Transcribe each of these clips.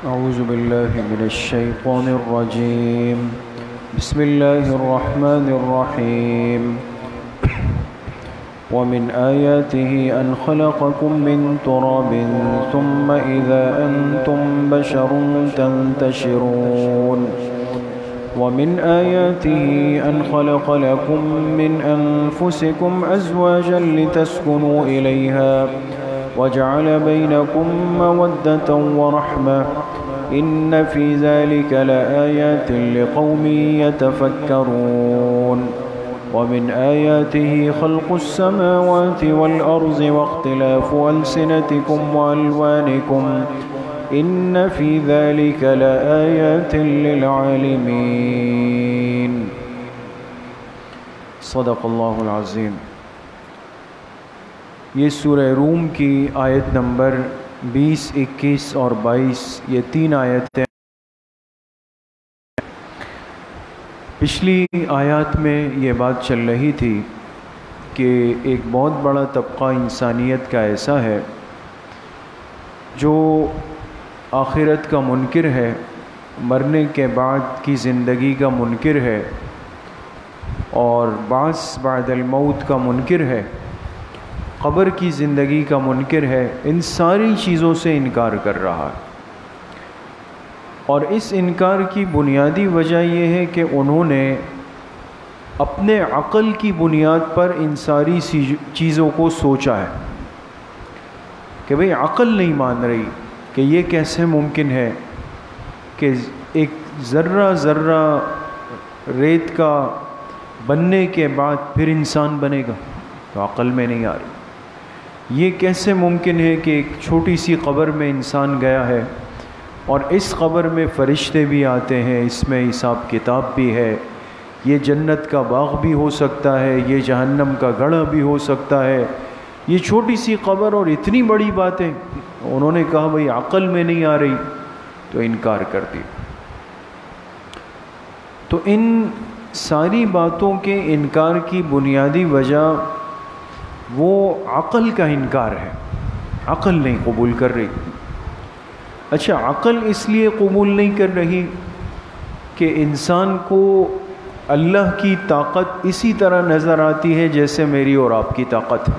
أعوذ بالله من الشيطان الرجيم. بسم الله الرحمن الرحيم. ومن آياته أن خلقكم من تراب ثم إذا أنتم بشر تنتشرون. ومن آياته أن خلق لكم من أنفسكم أزواجا لتسكنوا إليها وجعل بينكم مودة ورحمة إن في ذلك لآيات لقوم يتفكرون. ومن آياته خلق السماوات والأرض واختلاف ألسنتكم وألوانكم إن في ذلك لآيات للعالمين. صدق اللہ العظیم. یہ سورہ روم کی آیت نمبر 20، 21 اور 22، یہ 3 آیتیں. پچھلی آیات میں یہ بات چل رہی تھی کہ ایک بہت بڑا طبقہ انسانیت کا ایسا ہے جو آخرت کا منکر ہے، مرنے کے بعد کی زندگی کا منکر ہے، اور بعث بعد الموت کا منکر ہے، قبر کی زندگی کا منکر ہے. ان ساری چیزوں سے انکار کر رہا ہے، اور اس انکار کی بنیادی وجہ یہ ہے کہ انہوں نے اپنے عقل کی بنیاد پر ان ساری چیزوں کو سوچا ہے کہ بھئی عقل نہیں مان رہی کہ یہ کیسے ممکن ہے کہ ایک ذرہ ذرہ ریت کا بننے کے بعد پھر انسان بنے گا، تو عقل میں نہیں آ رہی. یہ کیسے ممکن ہے کہ ایک چھوٹی سی قبر میں انسان گیا ہے اور اس قبر میں فرشتے بھی آتے ہیں، اس میں حساب کتاب بھی ہے، یہ جنت کا باغ بھی ہو سکتا ہے، یہ جہنم کا گڑھا بھی ہو سکتا ہے. یہ چھوٹی سی قبر اور اتنی بڑی باتیں، انہوں نے کہا بھئی عقل میں نہیں آ رہی، تو انکار کر دی. تو ان ساری باتوں کے انکار کی بنیادی وجہ وہ عقل کا انکار ہے. عقل نہیں قبول کر رہی. اچھا، عقل اس لیے قبول نہیں کر رہی کہ انسان کو اللہ کی طاقت اسی طرح نظر آتی ہے جیسے میری اور آپ کی طاقت ہے.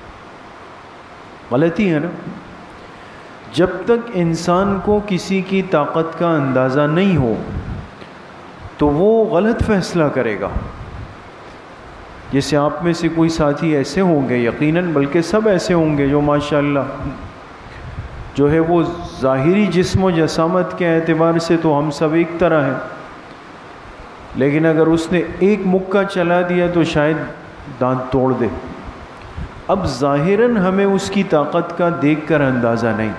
غلطی ہے نا؟ جب تک انسان کو کسی کی طاقت کا اندازہ نہیں ہو تو وہ غلط فیصلہ کرے گا. جیسے آپ میں سے کوئی ساتھی ایسے ہوں گے، یقیناً بلکہ سب ایسے ہوں گے جو ماشاءاللہ جو ہے وہ ظاہری جسم و جسامت کے اعتبار سے تو ہم سب ایک طرح ہیں، لیکن اگر اس نے ایک مکہ چلا دیا تو شاید دانت توڑ دے. اب ظاہراً ہمیں اس کی طاقت کا دیکھ کر اندازہ نہیں،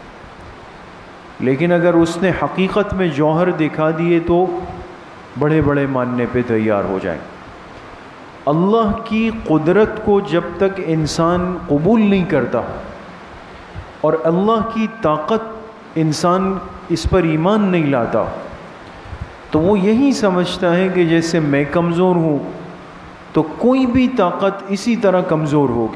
لیکن اگر اس نے حقیقت میں جوہر دکھا دیے تو بڑے بڑے ماننے پہ تیار ہو جائیں. اللہ کی قدرت کو جب تک انسان قبول نہیں کرتا اور اللہ کی طاقت انسان اس پر ایمان نہیں لاتا تو وہ یہی سمجھتا ہے کہ جیسے میں کمزور ہوں تو کوئی بھی طاقت اسی طرح کمزور ہوگی.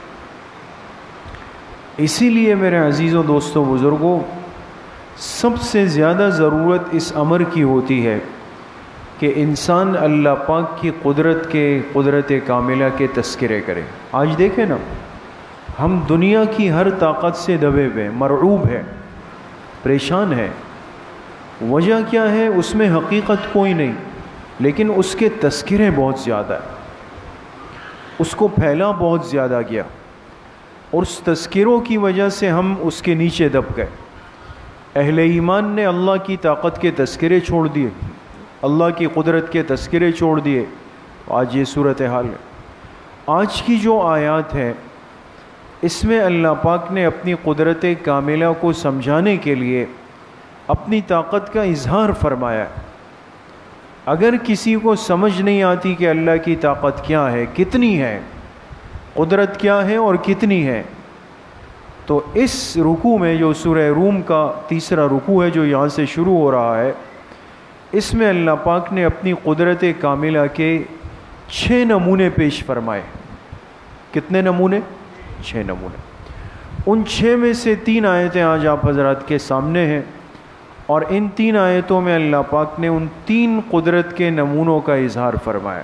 اسی لیے میرے عزیزوں، دوستوں، بزرگوں، سب سے زیادہ ضرورت اس امر کی ہوتی ہے کہ انسان اللہ پاک کی قدرت کاملہ کے تذکرے کرے. آج دیکھیں نا، ہم دنیا کی ہر طاقت سے دبے ہوئے، مرعوب ہے، پریشان ہے. وجہ کیا ہے؟ اس میں حقیقت کوئی نہیں، لیکن اس کے تذکرے بہت زیادہ ہیں، اس کو پھیلا بہت زیادہ گیا، اور اس تذکروں کی وجہ سے ہم اس کے نیچے دب گئے. اہل ایمان نے اللہ کی طاقت کے تذکرے چھوڑ دیے، اللہ کی قدرت کے تذکرے چھوڑ دیے. آج یہ صورتحال ہے. آج کی جو آیات ہے اس میں اللہ پاک نے اپنی قدرت کاملہ کو سمجھانے کے لیے اپنی طاقت کا اظہار فرمایا. اگر کسی کو سمجھ نہیں آتی کہ اللہ کی طاقت کیا ہے، کتنی ہے، قدرت کیا ہے اور کتنی ہے، تو اس رکوع میں جو سورہ روم کا تیسرا رکوع ہے جو یہاں سے شروع ہو رہا ہے، اس میں اللہ پاک نے اپنی قدرت کاملہ کے 6 نمونے پیش فرمائے. کتنے نمونے؟ 6 نمونے. ان 6 میں سے 3 آیتیں آج آپ حضرات کے سامنے ہیں. اور ان 3 آیتوں میں اللہ پاک نے ان 3 قدرت کے نمونوں کا اظہار فرمایا۔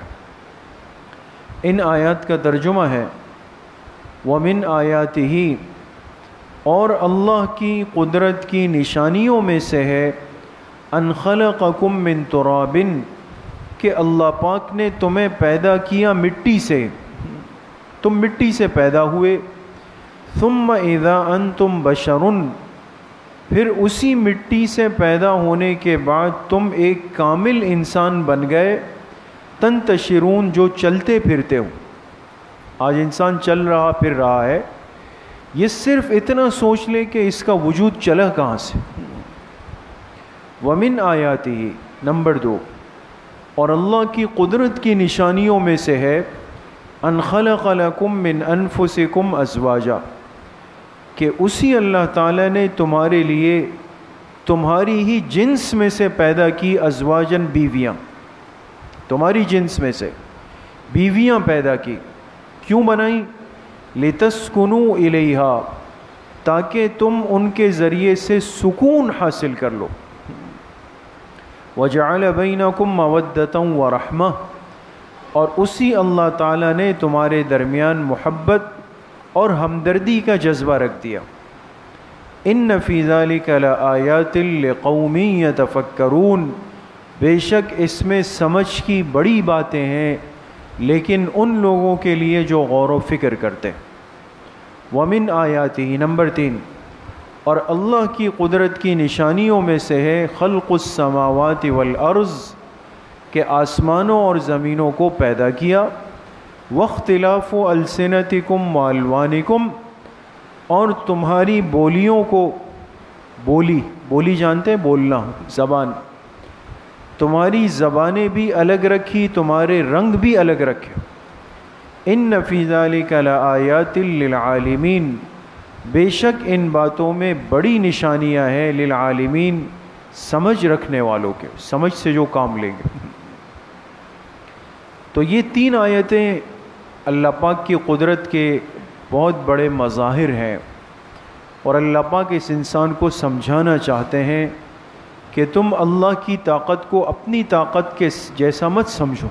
ان آیات کا ترجمہ ہے وَمِنْ آیَاتِهِ، اور اللہ کی قدرت کی نشانیوں میں سے ہے ان خلقکم من تراب، کہ اللہ پاک نے تمہیں پیدا کیا مٹی سے، تم مٹی سے پیدا ہوئے، ثم اذا انتم بشر، پھر اسی مٹی سے پیدا ہونے کے بعد تم ایک کامل انسان بن گئے، تنتشرون، جو چلتے پھرتے ہو۔ آج انسان چل رہا پھر رہا ہے، یہ صرف اتنا سوچ لے کہ اس کا وجود چلا کہاں سے۔ وَمِنْ آیَاتِهِ، نمبر 2، اور اللہ کی قدرت کی نشانیوں میں سے ہے ان خلق لکم من انفسکم ازواجا، کہ اسی اللہ تعالیٰ نے تمہارے لیے تمہاری ہی جنس میں سے پیدا کی، ازواجن، بیویاں، تمہاری جنس میں سے بیویاں پیدا کی۔ کیوں بنائیں؟ لِتَسْكُنُوا إِلَيْهَا، تاکہ تم ان کے ذریعے سے سکون حاصل کر لو۔ وَجَعَلَ بَيْنَكُمْ مَوَدَّةً وَرَحْمَةً، اور اسی اللہ تعالیٰ نے تمہارے درمیان محبت اور ہمدردی کا جذبہ رکھ دیا۔ إِنَّ فِي ذَلِكَ لَآيَاتٍ لِقَوْمٍ يَتَفَكَّرُونَ، بے شک اس میں سمجھ کی بڑی باتیں ہیں، لیکن ان لوگوں کے لیے جو غور و فکر کرتے۔ وَمِنْ آیَاتِهِ، نمبر 3، اور اللہ کی قدرت کی نشانیوں میں سے ہے خلق السماوات والارض، کہ آسمانوں اور زمینوں کو پیدا کیا، واختلاف السنتکم والوانکم، اور تمہاری بولیوں کو، بولی جانتے ہیں، بولنا، زبان، تمہاری زبانیں بھی الگ رکھی، تمہارے رنگ بھی الگ رکھے۔ ان فی ذلک لآیات للعالمین، بے شک ان باتوں میں بڑی نشانیاں ہیں، للعالمین، سمجھ رکھنے والوں کے، سمجھ سے جو کام لیں گے۔ تو یہ 3 آیتیں اللہ پاک کی قدرت کے بہت بڑے مظاہر ہیں، اور اللہ پاک اس انسان کو سمجھانا چاہتے ہیں کہ تم اللہ کی طاقت کو اپنی طاقت کے جیسا مت سمجھو۔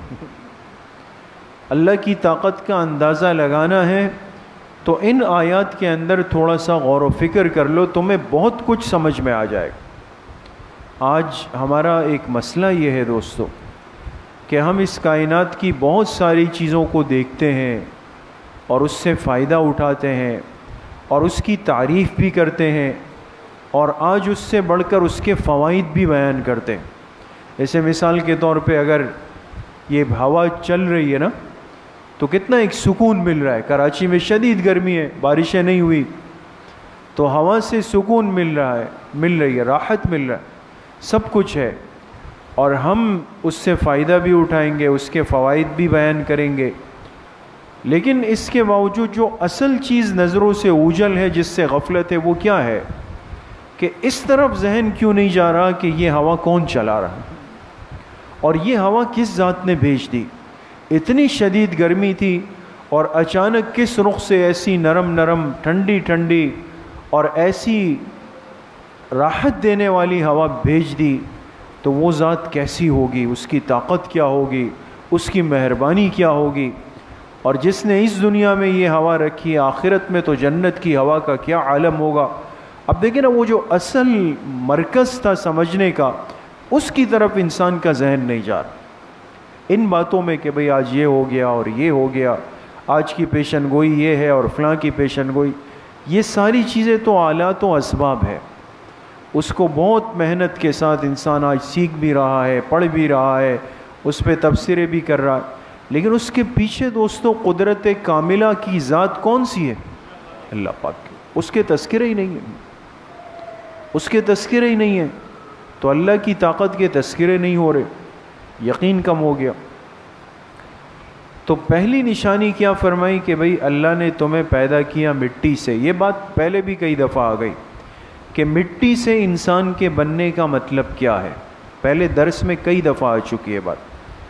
اللہ کی طاقت کا اندازہ لگانا ہے تو ان آیات کے اندر تھوڑا سا غور و فکر کر لو، تمہیں بہت کچھ سمجھ میں آ جائے گا۔ آج ہمارا ایک مسئلہ یہ ہے دوستو کہ ہم اس کائنات کی بہت ساری چیزوں کو دیکھتے ہیں اور اس سے فائدہ اٹھاتے ہیں اور اس کی تعریف بھی کرتے ہیں، اور آج اس سے بڑھ کر اس کے فوائد بھی بیان کرتے ہیں۔ جیسے مثال کے طور پہ اگر یہ ہوا چل رہی ہے نا، تو کتنا ایک سکون مل رہا ہے۔ کراچی میں شدید گرمی ہے، بارشیں نہیں ہوئی، تو ہوا سے سکون مل رہی ہے، راحت مل رہا ہے، سب کچھ ہے، اور ہم اس سے فائدہ بھی اٹھائیں گے، اس کے فوائد بھی بیان کریں گے۔ لیکن اس کے باوجود جو اصل چیز نظروں سے اوجھل ہے، جس سے غفلت ہے، وہ کیا ہے کہ اس طرف ذہن کیوں نہیں جا رہا کہ یہ ہوا کون چلا رہا ہے، اور یہ ہوا کس ذات نے بھیج دی۔ اتنی شدید گرمی تھی اور اچانک کس رخ سے ایسی نرم نرم، ٹھنڈی ٹھنڈی اور ایسی راحت دینے والی ہوا بھیج دی، تو وہ ذات کیسی ہوگی، اس کی طاقت کیا ہوگی، اس کی مہربانی کیا ہوگی۔ اور جس نے اس دنیا میں یہ ہوا رکھی، آخرت میں تو جنت کی ہوا کا کیا عالم ہوگا۔ اب دیکھیں نا، وہ جو اصل مرکز تھا سمجھنے کا، اس کی طرف انسان کا ذہن نہیں جا رہا۔ ان باتوں میں کہ بھئی آج یہ ہو گیا اور یہ ہو گیا، آج کی پیشن گوئی یہ ہے اور فلاں کی پیشن گوئی، یہ ساری چیزیں تو آلات و اسباب ہے، اس کو بہت محنت کے ساتھ انسان آج سیکھ بھی رہا ہے، پڑھ بھی رہا ہے، اس پہ تبصرے بھی کر رہا ہے، لیکن اس کے پیچھے دوستو قدرت کاملہ کی ذات کون سی ہے؟ اللہ پاک کی۔ اس کے تذکرے ہی نہیں ہے، اس کے تذکرے ہی نہیں ہیں، تو اللہ کی طاقت کے تذکرے نہیں ہو رہے، یقین کم ہو گیا۔ تو پہلی نشانی کیا فرمائی کہ بھئی اللہ نے تمہیں پیدا کیا مٹی سے۔ یہ بات پہلے بھی کئی دفعہ آ گئی کہ مٹی سے انسان کے بننے کا مطلب کیا ہے، پہلے درس میں کئی دفعہ آ چکی ہے بات۔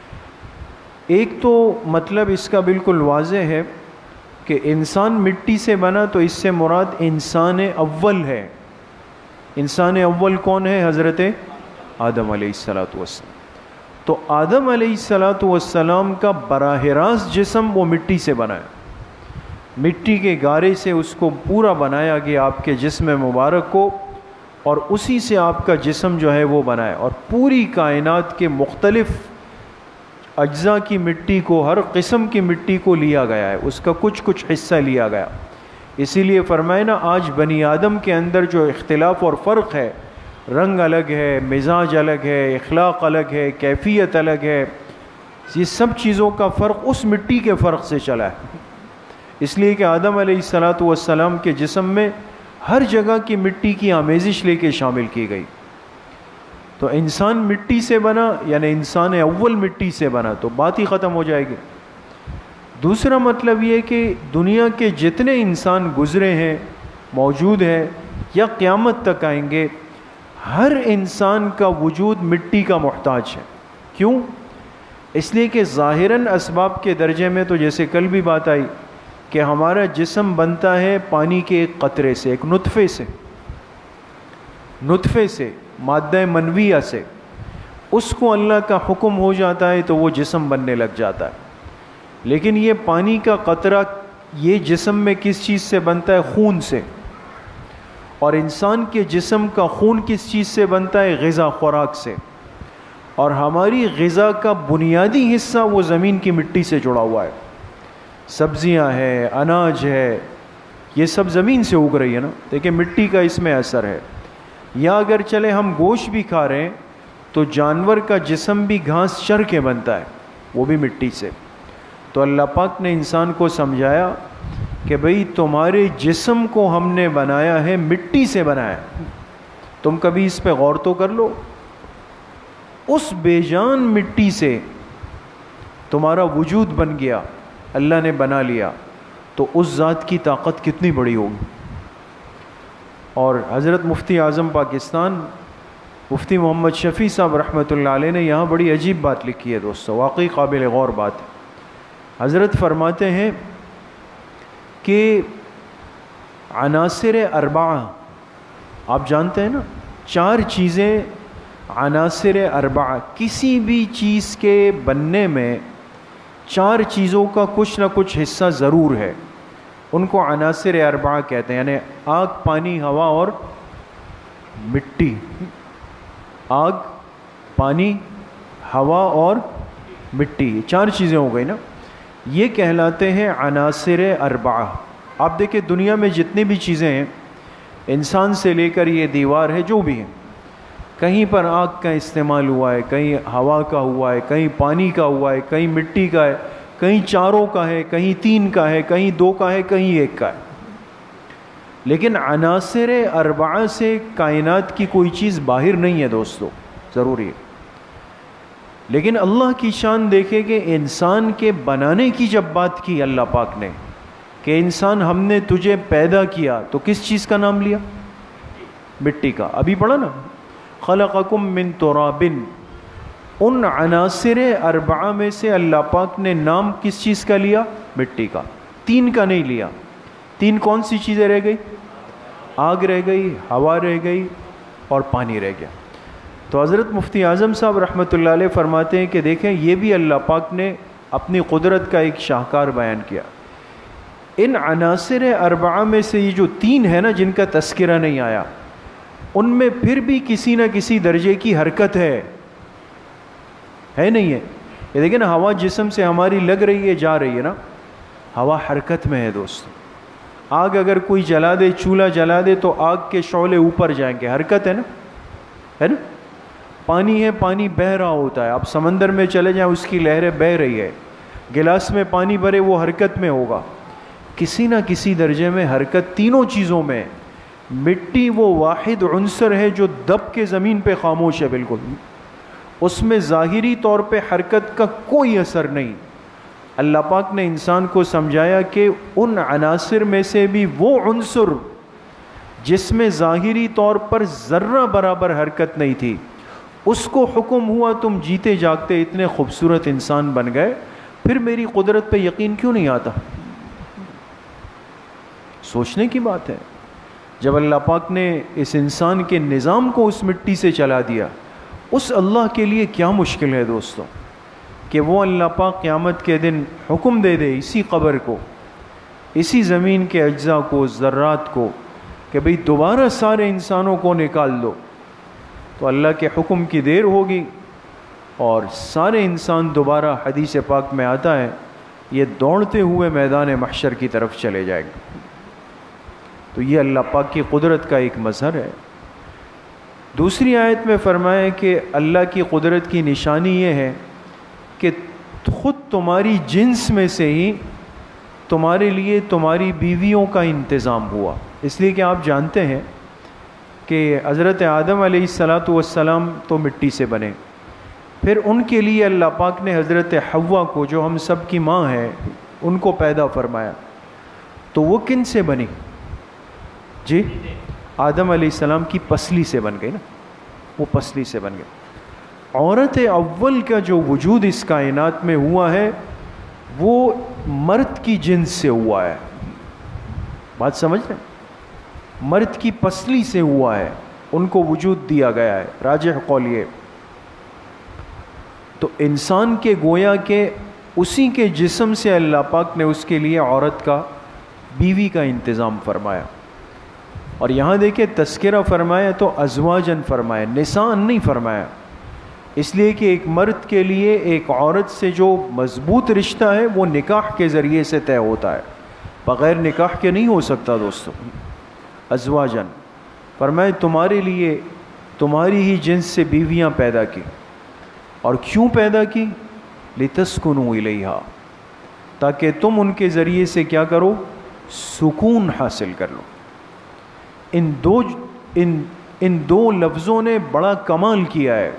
ایک تو مطلب اس کا بالکل واضح ہے کہ انسان مٹی سے بنا، تو اس سے مراد انسان اول ہے، انسان اول کون ہے؟ حضرت آدم علیہ السلام۔ تو آدم علیہ السلام کا براہ راست جسم وہ مٹی سے بنا ہے، مٹی کے گارے سے اس کو پورا بنایا گیا آپ کے جسم مبارک کو، اور اسی سے آپ کا جسم جو ہے وہ بنا ہے۔ اور پوری کائنات کے مختلف اجزاء کی مٹی کو، ہر قسم کی مٹی کو لیا گیا ہے، اس کا کچھ کچھ حصہ لیا گیا۔ اسی لیے فرمائے نا، آج بنی آدم کے اندر جو اختلاف اور فرق ہے، رنگ الگ ہے، مزاج الگ ہے، اخلاق الگ ہے، کیفیت الگ ہے، یہ سب چیزوں کا فرق اس مٹی کے فرق سے چلا ہے۔ اس لیے کہ آدم علیہ السلام کے جسم میں ہر جگہ کی مٹی کی آمیزش لے کے شامل کی گئی۔ تو انسان مٹی سے بنا، یعنی انسان اول مٹی سے بنا، تو بات ہی ختم ہو جائے گی۔ دوسرا مطلب یہ کہ دنیا کے جتنے انسان گزرے ہیں، موجود ہیں یا قیامت تک آئیں گے، ہر انسان کا وجود مٹی کا محتاج ہے۔ کیوں؟ اس لیے کہ ظاہراً اسباب کے درجے میں تو جیسے کل بھی بات آئی کہ ہمارا جسم بنتا ہے پانی کے ایک قطرے سے، ایک نطفے سے، مادہ منویہ سے، اس کو اللہ کا حکم ہو جاتا ہے تو وہ جسم بننے لگ جاتا ہے۔ لیکن یہ پانی کا قطرہ یہ جسم میں کس چیز سے بنتا ہے؟ خون سے۔ اور انسان کے جسم کا خون کس چیز سے بنتا ہے؟ غذا، خوراک سے۔ اور ہماری غذا کا بنیادی حصہ وہ زمین کی مٹی سے جڑا ہوا ہے، سبزیاں ہیں، اناج ہے، یہ سب زمین سے اگ رہی ہے نا، دیکھیں مٹی کا اس میں اثر ہے۔ یا اگر چلے ہم گوشت بھی کھا رہے ہیں تو جانور کا جسم بھی گھاس چر کے بنتا ہے، وہ بھی مٹی سے۔ تو اللہ پاک نے انسان کو سمجھایا کہ بھئی تمہارے جسم کو ہم نے بنایا ہے، مٹی سے بنایا ہے، تم کبھی اس پہ غور تو کر لو۔ اس بے جان مٹی سے تمہارا وجود بن گیا، اللہ نے بنا لیا، تو اس ذات کی طاقت کتنی بڑی ہوگی۔ اور حضرت مفتی اعظم پاکستان مفتی محمد شفیع صاحب رحمۃ اللہ علیہ نے یہاں بڑی عجیب بات لکھی ہے دوستو، واقعی قابل غور بات ہے۔ حضرت فرماتے ہیں کہ عناصر اربعہ، آپ جانتے ہیں نا 4 چیزیں، عناصر اربعہ، کسی بھی چیز کے بننے میں 4 چیزوں کا کچھ نہ کچھ حصہ ضرور ہے، ان کو عناصر اربعہ کہتے ہیں، یعنی آگ، پانی، ہوا اور مٹی۔ آگ، پانی، ہوا اور مٹی، 4 چیزیں ہو گئی نا، یہ کہلاتے ہیں عناصر اربعہ۔ آپ دیکھیں دنیا میں جتنی بھی چیزیں ہیں، انسان سے لے کر یہ دیوار ہے، جو بھی ہے، کہیں پر آگ کا استعمال ہوا ہے، کہیں ہوا کا ہوا ہے، کہیں پانی کا ہوا ہے، کہیں مٹی کا ہے، کہیں 4 کا ہے، کہیں 3 کا ہے، کہیں 2 کا ہے، کہیں 1 کا ہے۔ لیکن عناصر اربعہ سے کائنات کی کوئی چیز باہر نہیں ہے دوستو، ضروری ہے۔ لیکن اللہ کی شان دیکھے کہ انسان کے بنانے کی جب بات کی اللہ پاک نے کہ انسان ہم نے تجھے پیدا کیا، تو کس چیز کا نام لیا؟ مٹی کا۔ ابھی پڑھا نا، خلقکم من تراب، ان عناصر اربعہ میں سے اللہ پاک نے نام کس چیز کا لیا؟ مٹی کا۔ 3 کا نہیں لیا۔ 3 کون سی چیزیں رہ گئی؟ آگ رہ گئی، ہوا رہ گئی اور پانی رہ گیا۔ تو حضرت مفتی اعظم صاحب رحمۃ اللہ علیہ فرماتے ہیں کہ دیکھیں یہ بھی اللہ پاک نے اپنی قدرت کا ایک شاہکار بیان کیا۔ ان عناصر اربعہ میں سے یہ جو 3 ہے نا، جن کا تذکرہ نہیں آیا، ان میں پھر بھی کسی نہ کسی درجے کی حرکت ہے نہیں ہے؟ یہ دیکھیں نا، ہوا جسم سے ہماری لگ رہی ہے، جا رہی ہے نا، ہوا حرکت میں ہے دوستو۔ آگ اگر کوئی جلا دے، چولہا جلا دے، تو آگ کے شعلے اوپر جائیں گے، حرکت ہے نا۔ پانی ہے، پانی بہہ رہا ہوتا ہے، آپ سمندر میں چلے جائیں، اس کی لہریں بہہ رہی ہے، گلاس میں پانی بھرے، وہ حرکت میں ہوگا۔ کسی نہ کسی درجے میں حرکت تینوں چیزوں میں۔ مٹی وہ واحد عنصر ہے جو دب کے زمین پہ خاموش ہے، بالکل، اس میں ظاہری طور پہ حرکت کا کوئی اثر نہیں۔ اللہ پاک نے انسان کو سمجھایا کہ ان عناصر میں سے بھی وہ عنصر جس میں ظاہری طور پر ذرہ برابر حرکت نہیں تھی، اس کو حکم ہوا تم جیتے جاگتے اتنے خوبصورت انسان بن گئے، پھر میری قدرت پہ یقین کیوں نہیں آتا؟ سوچنے کی بات ہے۔ جب اللہ پاک نے اس انسان کے نظام کو اس مٹی سے چلا دیا، اس اللہ کے لیے کیا مشکل ہے دوستوں کہ وہ اللہ پاک قیامت کے دن حکم دے دے اسی قبر کو، اسی زمین کے اجزاء کو، ذرات کو، کہ بھئی دوبارہ سارے انسانوں کو نکال دو، تو اللہ کے حکم کی دیر ہوگی اور سارے انسان دوبارہ، حدیث پاک میں آتا ہے، یہ دوڑتے ہوئے میدان محشر کی طرف چلے جائیں گے۔ تو یہ اللہ پاک کی قدرت کا ایک مظہر ہے۔ دوسری آیت میں فرمایا کہ اللہ کی قدرت کی نشانی یہ ہے کہ خود تمہاری جنس میں سے ہی تمہارے لیے تمہاری بیویوں کا انتظام ہوا، اس لیے کہ آپ جانتے ہیں کہ حضرت آدم علیہ السلام تو مٹی سے بنے، پھر ان کے لیے اللہ پاک نے حضرت حوا کو، جو ہم سب کی ماں ہے، ان کو پیدا فرمایا۔ تو وہ کن سے بنی؟ جی آدم علیہ السلام کی پسلی سے بن گئی نا، وہ پسلی سے بن گئی۔ عورت اول کا جو وجود اس کائنات میں ہوا ہے وہ مرد کی جنس سے ہوا ہے، بات سمجھ رہے ہیں؟ مرد کی پسلی سے ہوا ہے، ان کو وجود دیا گیا ہے، راجح قول یہ۔ تو انسان کے گویا کہ اسی کے جسم سے اللہ پاک نے اس کے لیے عورت کا، بیوی کا انتظام فرمایا۔ اور یہاں دیکھیں تذکرہ فرمایا تو ازواجن فرمایا، نساء نہیں فرمایا، اس لیے کہ ایک مرد کے لیے ایک عورت سے جو مضبوط رشتہ ہے وہ نکاح کے ذریعے سے طے ہوتا ہے، بغیر نکاح کے نہیں ہو سکتا دوستو۔ ازواجن فرمایا تمہارے لیے تمہاری ہی جنس سے بیویاں پیدا کی، اور کیوں پیدا کی؟ لتسکنوا الیہا، تاکہ تم ان کے ذریعے سے کیا کرو؟ سکون حاصل کر لو۔ ان دو لفظوں نے بڑا کمال کیا ہے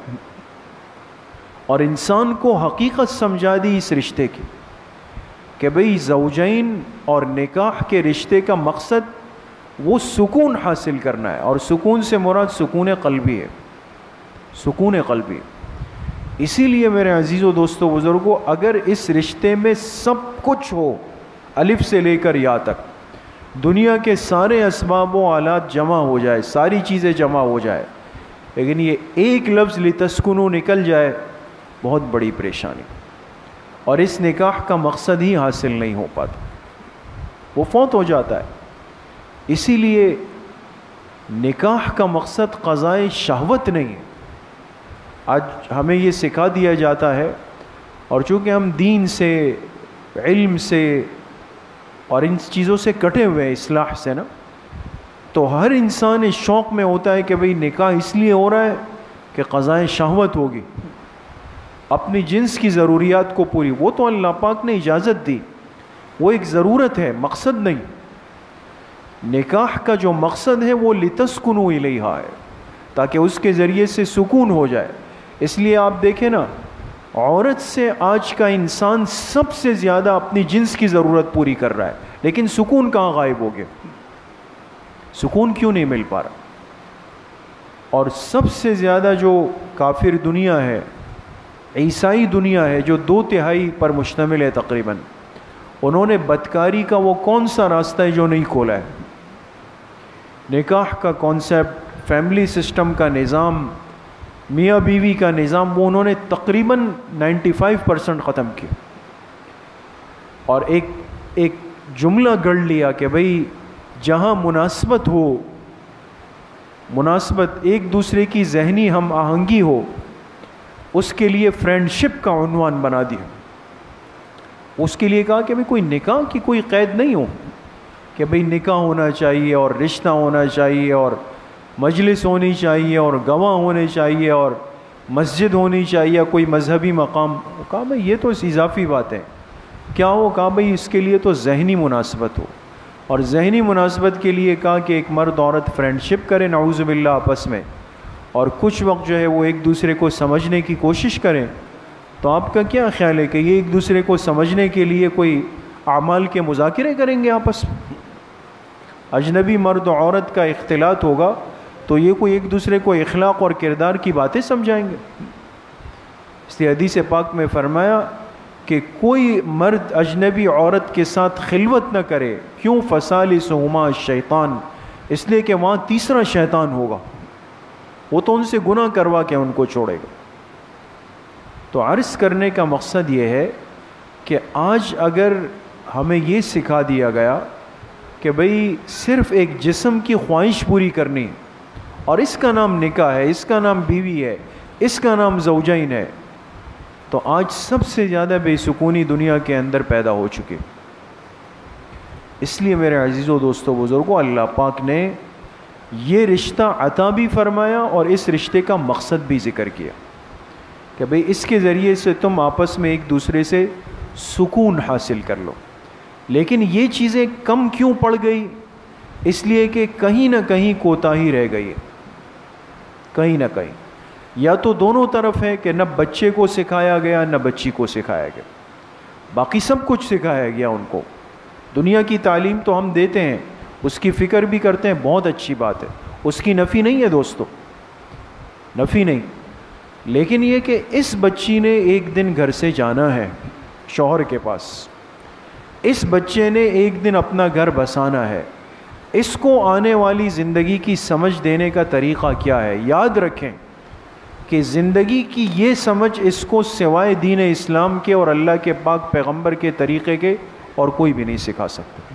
اور انسان کو حقیقت سمجھا دی اس رشتے کی کہ بھئی زوجین اور نکاح کے رشتے کا مقصد وہ سکون حاصل کرنا ہے، اور سکون سے مراد سکون قلبی ہے، سکون قلبی۔ اسی لیے میرے عزیزو دوستو بزرگو، اگر اس رشتے میں سب کچھ ہو، الف سے لے کر یا تک، دنیا کے سارے اسباب و آلات جمع ہو جائے، ساری چیزیں جمع ہو جائے، لیکن یہ ایک لفظ لتسکنو نکل جائے، بہت بڑی پریشانی، اور اس نکاح کا مقصد ہی حاصل نہیں ہو پاتا، وہ فوت ہو جاتا ہے۔ اسی لیے نکاح کا مقصد قضائے شہوت نہیں ہے۔ آج ہمیں یہ سکھا دیا جاتا ہے، اور چونکہ ہم دین سے، علم سے اور ان چیزوں سے کٹے ہوئے ہیں، اصلاح سے نا، تو ہر انسان اس شوق میں ہوتا ہے کہ بھئی نکاح اس لیے ہو رہا ہے کہ قضائے شہوت ہوگی، اپنی جنس کی ضروریات کو پوری، وہ تو اللہ پاک نے اجازت دی، وہ ایک ضرورت ہے، مقصد نہیں۔ نکاح کا جو مقصد ہے وہ لتسکنوا الیہا ہے، تاکہ اس کے ذریعے سے سکون ہو جائے۔ اس لیے آپ دیکھیں نا، عورت سے آج کا انسان سب سے زیادہ اپنی جنس کی ضرورت پوری کر رہا ہے، لیکن سکون کہاں غائب ہو گیا؟ سکون کیوں نہیں مل پا رہا؟ اور سب سے زیادہ جو کافر دنیا ہے، عیسائی دنیا ہے، جو 2/3 پر مشتمل ہے تقریباً، انہوں نے بدکاری کا وہ کون سا راستہ ہے جو نہیں کھولا ہے؟ نکاح کا کانسیپٹ، فیملی سسٹم کا نظام، میاں بیوی کا نظام، وہ انہوں نے تقریباً 95% ختم کیا، اور ایک جملہ گڑ لیا کہ بھئی جہاں مناسبت ہو، مناسبت ایک دوسرے کی ذہنی ہم آہنگی ہو، اس کے لیے فرینڈشپ کا عنوان بنا دیا۔ اس کے لیے کہا کہ بھئی کوئی نکاح کی کوئی قید نہیں ہو کہ بھئی نکاح ہونا چاہیے اور رشتہ ہونا چاہیے اور مجلس ہونی چاہیے اور گواہ ہونے چاہیے اور مسجد ہونی چاہیے، کوئی مذہبی مقام۔ کہا بھئی یہ تو اضافی بات ہے، کیا ہو؟ کہا بھئی اس کے لیے تو ذہنی مناسبت ہو، اور ذہنی مناسبت کے لیے کہا کہ ایک مرد عورت فرینڈشپ کرے نعوذ باللہ آپس میں، اور کچھ وقت جو ہے وہ ایک دوسرے کو سمجھنے کی کوشش کریں۔ تو آپ کا کیا خیال ہے کہ یہ ایک دوسرے کو سمجھنے کے لیے کوئی اعمال کے مذاکرے کریں گے آپس میں؟ اجنبی مرد و عورت کا اختلاط ہوگا تو یہ کوئی ایک دوسرے کو اخلاق اور کردار کی باتیں سمجھائیں گے؟ اس لیے حدیث پاک میں فرمایا کہ کوئی مرد اجنبی عورت کے ساتھ خلوت نہ کرے، کیوں؟ فَثَالِثُهُمَا الشیطان، اس لیے کہ وہاں تیسرا شیطان ہوگا، وہ تو ان سے گناہ کروا کے ان کو چھوڑے گا۔ تو عرض کرنے کا مقصد یہ ہے کہ آج اگر ہمیں یہ سکھا دیا گیا کہ بھئی صرف ایک جسم کی خواہش پوری کرنی ہے، اور اس کا نام نکاح ہے، اس کا نام بیوی ہے، اس کا نام زوجین ہے، تو آج سب سے زیادہ بے سکونی دنیا کے اندر پیدا ہو چکی۔ اس لیے میرے عزیزو دوستو بزرگوں، اللہ پاک نے یہ رشتہ عطا بھی فرمایا اور اس رشتے کا مقصد بھی ذکر کیا کہ بھئی اس کے ذریعے سے تم آپس میں ایک دوسرے سے سکون حاصل کر لو۔ لیکن یہ چیزیں کم کیوں پڑ گئی؟ اس لیے کہ کہیں نہ کہیں کوتاہی رہ گئی ہے، کہیں نہ کہیں، یا تو دونوں طرف ہے کہ نہ بچے کو سکھایا گیا نہ بچی کو سکھایا گیا، باقی سب کچھ سکھایا گیا ان کو۔ دنیا کی تعلیم تو ہم دیتے ہیں، اس کی فکر بھی کرتے ہیں، بہت اچھی بات ہے، اس کی نفی نہیں ہے دوستو، نفی نہیں، لیکن یہ کہ اس بچی نے ایک دن گھر سے جانا ہے شوہر کے پاس، اس بچے نے ایک دن اپنا گھر بسانا ہے، اس کو آنے والی زندگی کی سمجھ دینے کا طریقہ کیا ہے؟ یاد رکھیں کہ زندگی کی یہ سمجھ اس کو سوائے دین اسلام کے اور اللہ کے پاک پیغمبر کے طریقے کے اور کوئی بھی نہیں سکھا سکتا۔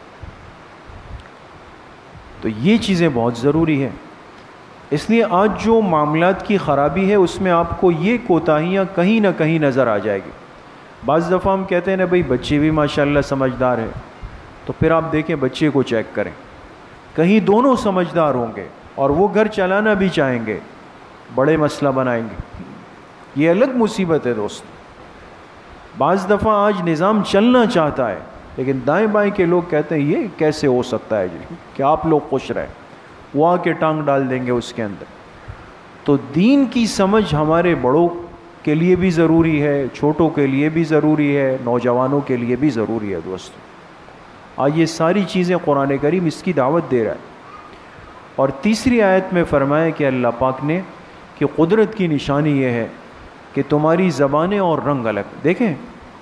تو یہ چیزیں بہت ضروری ہیں۔ اس لیے آج جو معاملات کی خرابی ہے اس میں آپ کو یہ کوتاہیاں کہیں نہ کہیں نظر آ جائے گی۔ بعض دفعہ ہم کہتے ہیں نا بھئی بچے بھی ماشاءاللہ سمجھدار ہے، تو پھر آپ دیکھیں بچے کو چیک کریں، کہیں دونوں سمجھدار ہوں گے اور وہ گھر چلانا بھی چاہیں گے، بڑے مسئلہ بنائیں گے، یہ الگ مصیبت ہے دوست۔ بعض دفعہ آج نظام چلنا چاہتا ہے لیکن دائیں بائیں کے لوگ کہتے ہیں یہ کیسے ہو سکتا ہے جی کہ آپ لوگ خوش رہیں، وہ آ کے ٹانگ ڈال دیں گے اس کے اندر۔ تو دین کی سمجھ ہمارے بڑوں کے لیے بھی ضروری ہے، چھوٹوں کے لیے بھی ضروری ہے، نوجوانوں کے لیے بھی ضروری ہے دوستو۔ آج یہ ساری چیزیں قرآن کریم اس کی دعوت دے رہا ہے۔ اور تیسری آیت میں فرمایا کہ اللہ پاک نے کہ قدرت کی نشانی یہ ہے کہ تمہاری زبانیں اور رنگ الگ۔ دیکھیں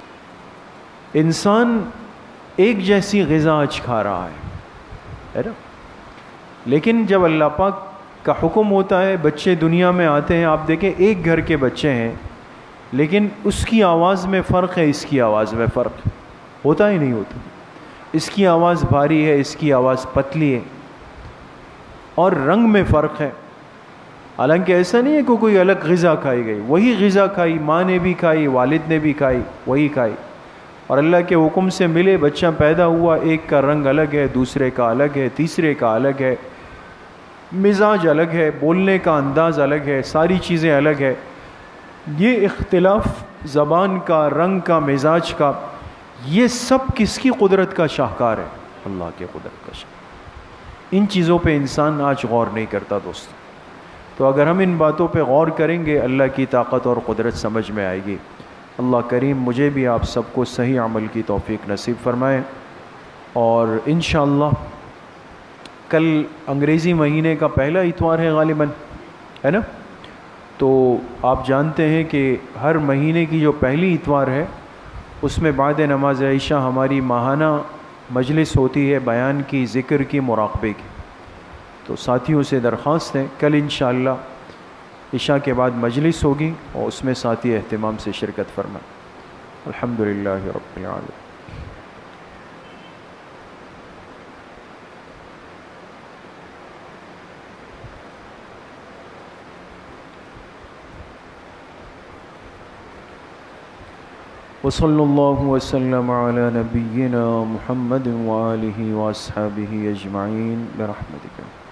انسان ایک جیسی غذا آج کھا رہا ہے نا، لیکن جب اللہ پاک کا حکم ہوتا ہے بچے دنیا میں آتے ہیں، آپ دیکھیں ایک گھر کے بچے ہیں لیکن اس کی آواز میں فرق ہے، اس کی آواز میں فرق ہوتا ہی نہیں ہوتا، اس کی آواز بھاری ہے، اس کی آواز پتلی ہے، اور رنگ میں فرق ہے۔ حالانکہ ایسا نہیں ہے کہ کوئی الگ غذا کھائی گئی، وہی غذا کھائی، ماں نے بھی کھائی، والد نے بھی کھائی، وہی کھائی، اور اللہ کے حکم سے ملے، بچہ پیدا ہوا، ایک کا رنگ الگ ہے، دوسرے کا الگ ہے، تیسرے کا الگ ہے، مزاج الگ ہے، بولنے کا انداز الگ ہے، ساری چیزیں الگ ہے۔ یہ اختلاف زبان کا، رنگ کا، مزاج کا، یہ سب کس کی قدرت کا شاہکار ہے؟ اللہ کے قدرت کا شاہکار۔ ان چیزوں پہ انسان آج غور نہیں کرتا دوست۔ تو اگر ہم ان باتوں پہ غور کریں گے اللہ کی طاقت اور قدرت سمجھ میں آئے گی۔ اللہ کریم مجھے بھی آپ سب کو صحیح عمل کی توفیق نصیب فرمائے، اور انشاءاللہ کل انگریزی مہینے کا پہلا اتوار ہے غالباً، ہے نا؟ تو آپ جانتے ہیں کہ ہر مہینے کی جو پہلی اتوار ہے اس میں بعد نماز عشاء ہماری ماہانہ مجلس ہوتی ہے، بیان کی، ذکر کی، مراقبے کی۔ تو ساتھیوں سے درخواست ہے کل انشاءاللہ عشاء کے بعد مجلس ہوگی اور اس میں ساتھی اہتمام سے شرکت فرمائیں۔ الحمدللہ رب العالمین۔ وصلی اللہ وسلم علی نبینا محمد وآلہ واصحابہ اجمعین برحمتک۔